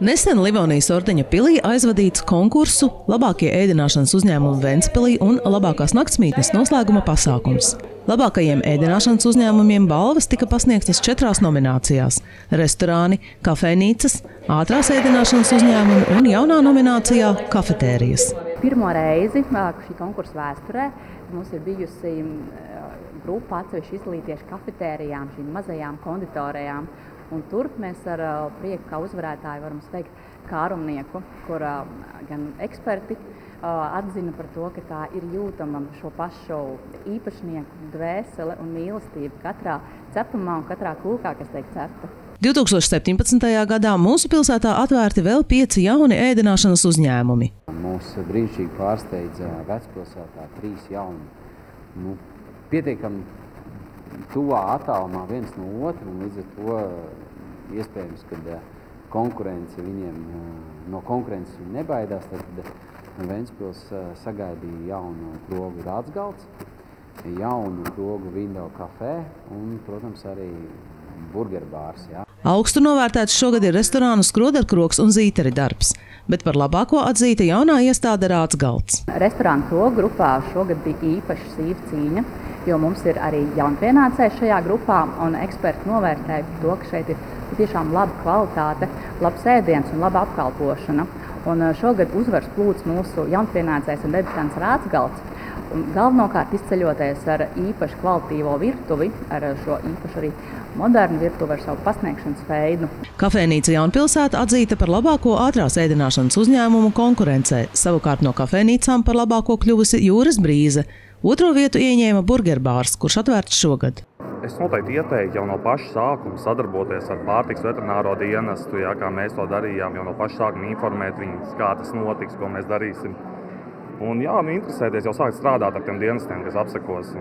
Nesen Livonijas Ordeņa pilī aizvadīts konkursu labākie ēdināšanas uzņēmumi Ventspilī un labākās naktsmītnes noslēguma pasākums. Labākajiem ēdināšanas uzņēmumiem balvas tika pasniegtas 4 nominācijās – restorāni, kafejnīcas, ātrās ēdināšanas uzņēmumi un jaunā nominācijā – kafetērijas. Pirmo reizi šī konkursa vēsturē mums ir bijusi grupa atsevišķi izglītieši kafetērijām, šīm mazajām konditorijām. Un tur mēs ar prieku kā uzvarētāju varam sveikt Kārumnieku, kur gan eksperti atzina par to, ka tā ir jūtama šo pašu īpašnieku dvēsele un mīlestība katrā cepumā un katrā kūkā, kas tiek cepta. 2017. gadā mūsu pilsētā atvērti vēl 5 jauni ēdināšanas uzņēmumi. Mūs brīnišķīgi pārsteidza vecpilsētā 3 jauni. Pietiekami tuvā attālumā viens no otra, un līdz ar to iespējams, ka konkurence viņiem, no konkurences viņi nebaidās, tad Ventspils sagaidīja jaunu krogu Rādsgalds, jaunu krogu Window Café un, protams, arī burgerbārs. Jā. Augstu novērtēts šogad ir restorānu Skroderkrogs un Zīteri darbs, bet par labāko atzīta jaunā iestāde Rādsgalds. Restorānu krogu grupā šogad bija īpaši sīva cīņa, jo mums ir arī jaunpienācēji šajā grupā, un eksperti novērtēja to, ka šeit ir tiešām laba kvalitāte, labs ēdiens un laba apkalpošana. Un šogad uzvaras plūds mūsu jaunpienācējs un debitants Rādsgalds, galvenokārt izceļoties ar īpaši kvalitīvo virtuvi, ar šo īpaši arī modernu virtuvi ar savu pasniegšanas veidu. Kafejnīca Jaunpilsēta atzīta par labāko ātrās ēdināšanas uzņēmumu konkurencē, savukārt no kafejnīcām par labāko kļuvusi Jūras Brīze. Otro vietu ieņēma burgerbārs, kurš atvērts šogad. Es noteikti ieteiktu jau no paša sākuma sadarboties ar pārtikas veterināro dienestu, kā mēs to darījām, jau no paša sākuma informēt viņus, kā tas notiks, ko mēs darīsim. Un interesēties, jau sākt strādāt ar tiem dienestiem, kas apsekos.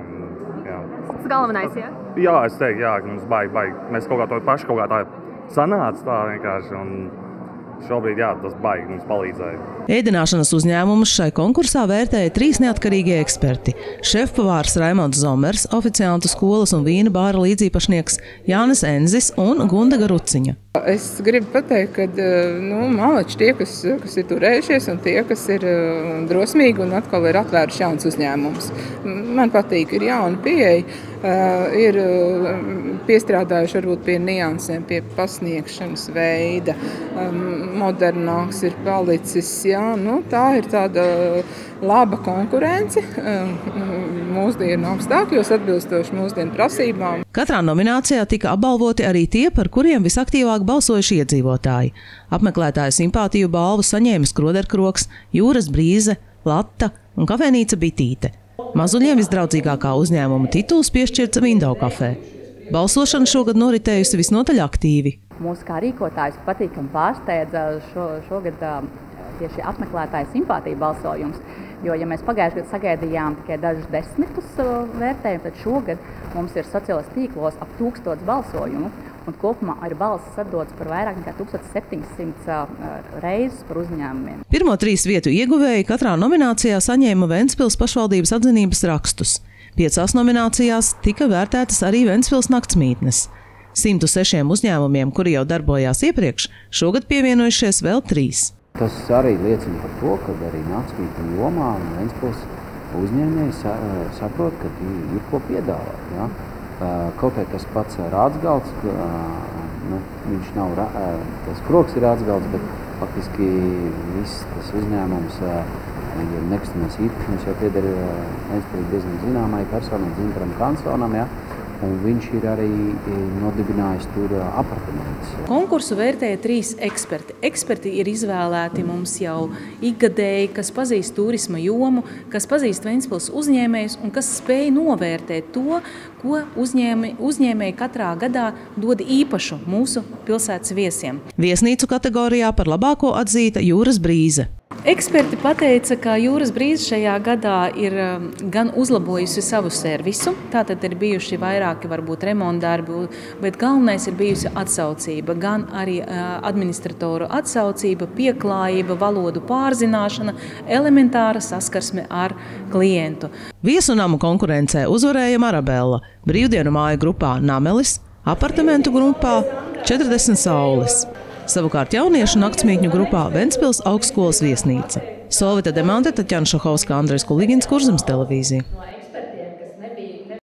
Tas galvenais, jā? Jā, es teiktu, ka mums baigi. Mēs kaut kā to paši kaut kā tā sanāca tā vienkārši. Un šobrīd, tas baigi mums palīdzēja. Ēdināšanas uzņēmumus šai konkursā vērtēja 3 neatkarīgie eksperti. Šefpavārs Raimonds Zomers, oficiāntu skolas un vīna bāra līdzīpašnieks Jānis Enzis un Gundaga Ruciņa. Es gribu pateikt, ka malači tie, kas ir turējušies un tie, kas ir drosmīgi un atkal ir atvēruši jauns uzņēmums. Man patīk, ir jauna pieeja, ir piestrādājuši varbūt pie niansēm, pie pasniegšanas veida, modernāks ir palicis. Tā ir tāda laba konkurence mūsdienu apstākļos, atbilstoši mūsdienu prasībām. Katrā nominācijā tika apbalvoti arī tie, par kuriem visaktīvāk balsojuši iedzīvotāji. Apmeklētāju simpātiju balvu saņēma Skroderkrogs, Jūras Brīze, Latta un kafejnīca Bitīte. Mazuļiem visdraudzīgākā uzņēmuma tituls piešķirts Window Café. Balsošana šogad noritējusi visnotaļ aktīvi. Mūsu kā rīkotājs patīkami pārsteidza šogad tieši apmeklētāju simpātiju balsojums. Jo, ja mēs pagājušajā gadā sagaidījām tikai dažus desmitus vērtējumus, tad šogad mums ir sociālajos tīklos ap 1000 balsojumu. Un kopumā ir balsis atdots par vairāk nekā 1700 reizes par uzņēmumiem. Pirmo 3 vietu ieguvēji katrā nominācijā saņēma Ventspils pašvaldības atzinības rakstus. 5 nominācijās tika vērtētas arī Ventspils naktsmītnes. 106 uzņēmumiem, kuri jau darbojās iepriekš, šogad pievienojušies vēl 3. Tas arī liecina par to, ka arī naktsmītņu jomā Ventspils uzņēmēji saprot, ka ir ko piedāvāt. Ja? Kaut arī tas pats Rādsgalds, viņš nav, tas krogs ir Rādsgalds, bet faktiski viss tas uzņēmums, nekustamais īpašums jau pieder Ventspilī diezgan zināmai personai, Zintaram Kansonam, ja? Un viņš ir arī nodibinājis tur apartamentus. Konkursu vērtēja 3 eksperti. Eksperti ir izvēlēti mums jau ikgadēji, kas pazīst turisma jomu, kas pazīst Ventspils uzņēmējus un kas spēj novērtēt to, ko uzņēmēji katrā gadā dod īpašu mūsu pilsētas viesiem. Viesnīcu kategorijā par labāko atzīta Jūras Brīze. Eksperti pateica, ka Jūras Brīze šajā gadā ir gan uzlabojusi savu servisu, tātad ir bijuši vairāki varbūt remontdarbi, bet galvenais ir bijusi atsaucība, gan arī administratoru atsaucība, pieklājība, valodu pārzināšana, elementāra saskarsme ar klientu. Viesunamu konkurencē uzvarēja Marabella, brīvdienu māju grupā Namelis, apartamentu grupā 40 Saules. Savukārt jauniešu naktsmītņu grupā Ventspils augstskolas viesnīca. Solvita Demante, Taķana Šahovska, Andrejs Kuligins, Kurzemes televīzija.